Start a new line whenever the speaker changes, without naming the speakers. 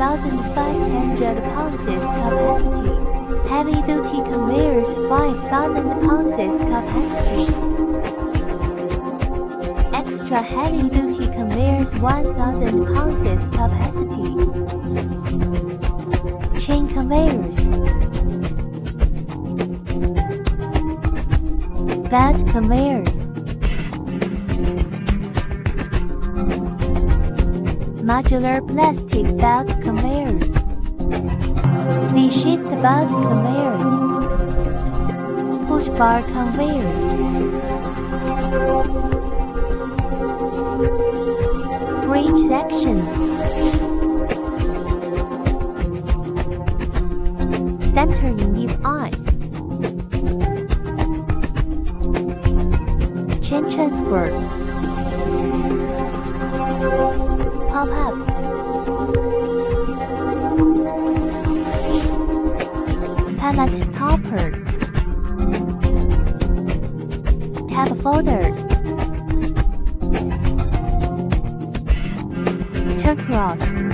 1,500 pounds capacity. Heavy-duty conveyors 5,000 pounds capacity. Extra heavy-duty conveyors 1,000 pounds capacity. Chain conveyors. Belt conveyors. Modular plastic belt conveyors. V-shaped belt conveyors. Push bar conveyors. Bridge section. Centering leaf eyes. Chain transfer. Pop-up. Pallet stopper. Tab folder. Turn cross.